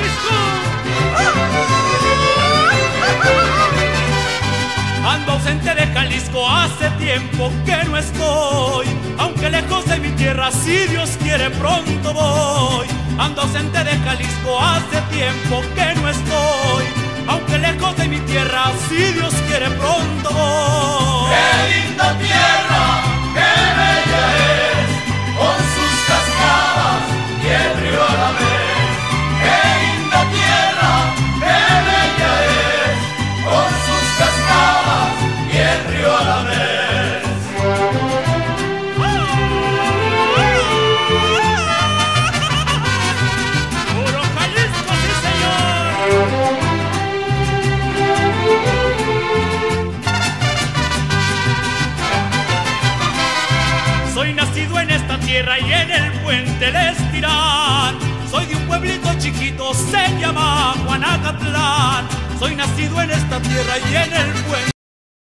Ando ausente de Jalisco, hace tiempo que no estoy, aunque lejos de mi tierra, si Dios quiere pronto voy. Ando ausente de Jalisco, hace tiempo que no estoy, aunque lejos de mi tierra, si Dios quiere pronto voy. ¡Qué linda tierra, qué bella es, con sus cascadas y el río a la vez! ¡Qué linda tierra, qué bella es, con sus cascadas y el río a la vez! ¡Puro Jalisco, sí señor! Soy nacido en esta tierra y en el puente El Estirán. Soy de un pueblito chiquito, se llama Juanacatlán. Soy nacido en esta tierra y en el puente